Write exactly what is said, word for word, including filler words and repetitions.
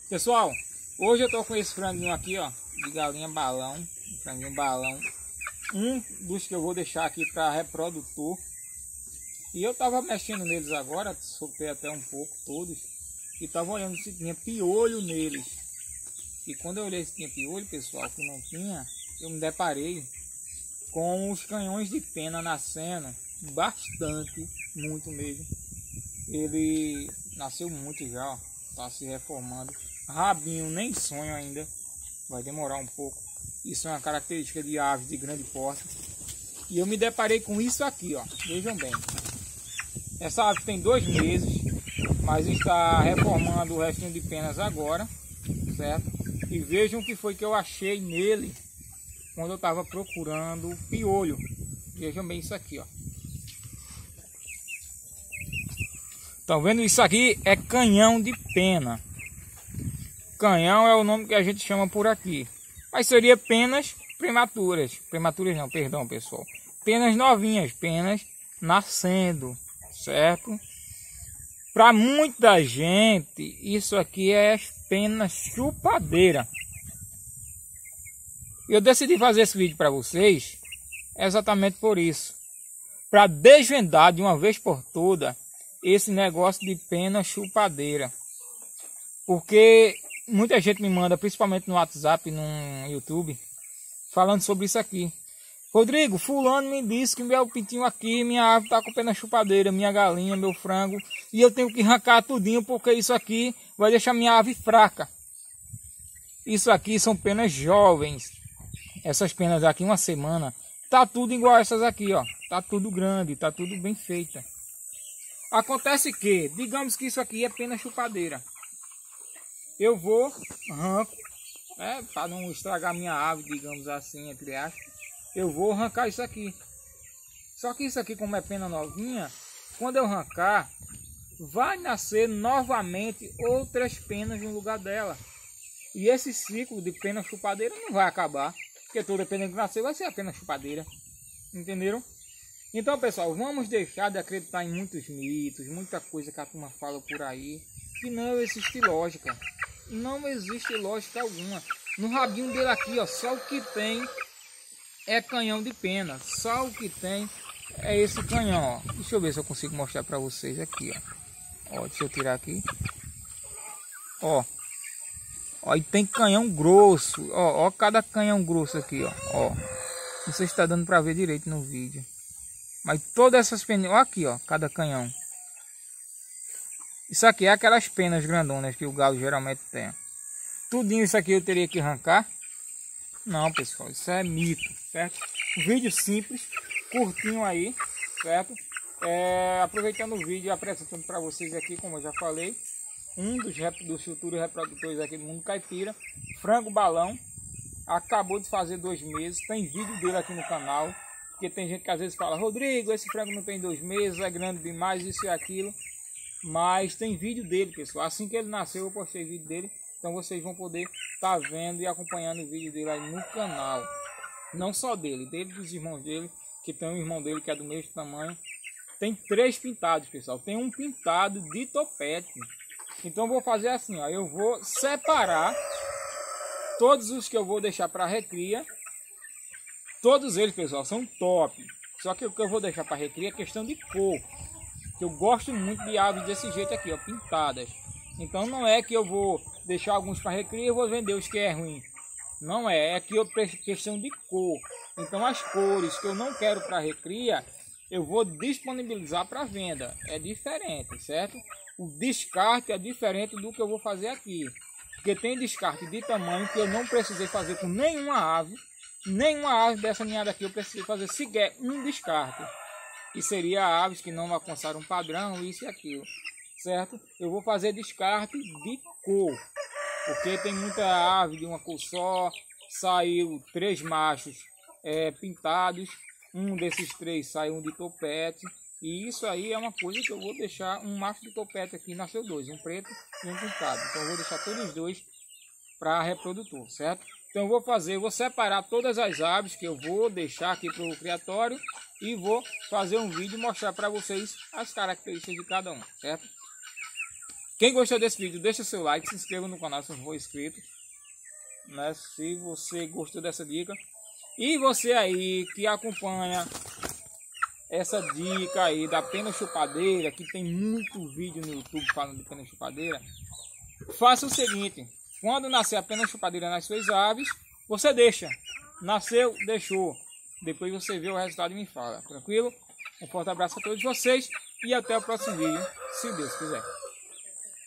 Pessoal, hoje eu tô com esse franguinho aqui, ó, de galinha balão, franguinho balão, um dos que eu vou deixar aqui para reprodutor. E eu tava mexendo neles agora, soltei até um pouco todos, e tava olhando se tinha piolho neles. E quando eu olhei se tinha piolho, pessoal, que não tinha, eu me deparei com os canhões de pena nascendo bastante, muito mesmo. Ele nasceu muito já, ó, tá se reformando. Rabinho nem sonho ainda, vai demorar um pouco. Isso é uma característica de aves de grande porte. E eu me deparei com isso aqui, ó. Vejam bem. Essa ave tem dois meses, mas está reformando o restinho de penas agora, certo? E vejam o que foi que eu achei nele quando eu estava procurando piolho. Vejam bem isso aqui, ó. Estão vendo? Isso aqui é canhão de pena. Canhão é o nome que a gente chama por aqui. Mas seria penas prematuras. Prematuras não, perdão, pessoal. Penas novinhas, penas nascendo, certo? Para muita gente, isso aqui é penas chupadeira. Eu decidi fazer esse vídeo para vocês exatamente por isso. Para desvendar de uma vez por toda esse negócio de pena chupadeira. Porque muita gente me manda, principalmente no WhatsApp e no YouTube, falando sobre isso aqui. Rodrigo, fulano me disse que meu pintinho aqui, minha ave está com pena chupadeira, minha galinha, meu frango, e eu tenho que arrancar tudinho porque isso aqui vai deixar minha ave fraca. Isso aqui são penas jovens. Essas penas aqui, uma semana, tá tudo igual a essas aqui, ó. Tá tudo grande, tá tudo bem feita. Acontece que, digamos que isso aqui é pena chupadeira. Eu vou, arranco, né, para não estragar minha ave, digamos assim, entre aspas, eu vou arrancar isso aqui. Só que isso aqui, como é pena novinha, quando eu arrancar, vai nascer novamente outras penas no lugar dela. E esse ciclo de pena chupadeira não vai acabar, porque toda pena que nascer vai ser a pena chupadeira. Entenderam? Então, pessoal, vamos deixar de acreditar em muitos mitos, muita coisa que a turma fala por aí, que não existe lógica. Não existe lógica alguma. No rabinho dele aqui, ó, só o que tem é canhão de pena. Só o que tem é esse canhão, ó. Deixa eu ver se eu consigo mostrar para vocês aqui, ó. Ó, deixa eu tirar aqui. Ó. Ó, e tem canhão grosso. Ó, ó cada canhão grosso aqui, ó. Ó. Não sei se está dando para ver direito no vídeo. Mas todas essas penas, ó aqui, ó, cada canhão. Isso aqui é aquelas penas grandonas que o galo geralmente tem. Tudinho isso aqui eu teria que arrancar? Não, pessoal, isso é mito, certo? Um vídeo simples, curtinho aí, certo? É, aproveitando o vídeo e apresentando para vocês aqui, como eu já falei, um dos, dos futuros reprodutores aqui do Mundo Caipira, frango balão, acabou de fazer dois meses, tem vídeo dele aqui no canal, porque tem gente que às vezes fala, Rodrigo, esse frango não tem dois meses, é grande demais, isso e aquilo. Mas tem vídeo dele, pessoal. Assim que ele nasceu, eu postei vídeo dele. Então vocês vão poder estar tá vendo e acompanhando o vídeo dele aí no canal. Não só dele, dele dos irmãos dele, que tem um irmão dele que é do mesmo tamanho. Tem três pintados, pessoal. Tem um pintado de topete. Então eu vou fazer assim, ó. Eu vou separar todos os que eu vou deixar para recria. Todos eles, pessoal, são top. Só que o que eu vou deixar para recria é questão de cor. Eu gosto muito de aves desse jeito aqui, ó, pintadas. Então não é que eu vou deixar alguns para recria e vou vender os que é ruim. Não é, é que eu questão de cor. Então as cores que eu não quero para recria, eu vou disponibilizar para venda. É diferente, certo? O descarte é diferente do que eu vou fazer aqui. Porque tem descarte de tamanho que eu não precisei fazer com nenhuma ave. Nenhuma ave dessa ninhada aqui eu precisei fazer sequer um descarte. Que seria aves que não alcançaram um padrão, isso e aquilo, certo? Eu vou fazer descarte de cor, porque tem muita ave de uma cor só, saiu três machos é, pintados, um desses três saiu um de topete, e isso aí é uma coisa que eu vou deixar um macho de topete aqui, nasceu dois, um preto e um pintado, então eu vou deixar todos os dois para reprodutor, certo? Então eu vou fazer, eu vou separar todas as aves que eu vou deixar aqui para o criatório e vou fazer um vídeo e mostrar para vocês as características de cada um, certo? Quem gostou desse vídeo, deixa seu like, se inscreva no canal se não for inscrito, né? Se você gostou dessa dica. E você aí que acompanha essa dica aí da pena chupadeira, que tem muito vídeo no YouTube falando de pena chupadeira, faça o seguinte: quando nascer a pena chupadeira nas suas aves, você deixa. Nasceu, deixou. Depois você vê o resultado e me fala. Tranquilo? Um forte abraço a todos vocês e até o próximo vídeo, se Deus quiser.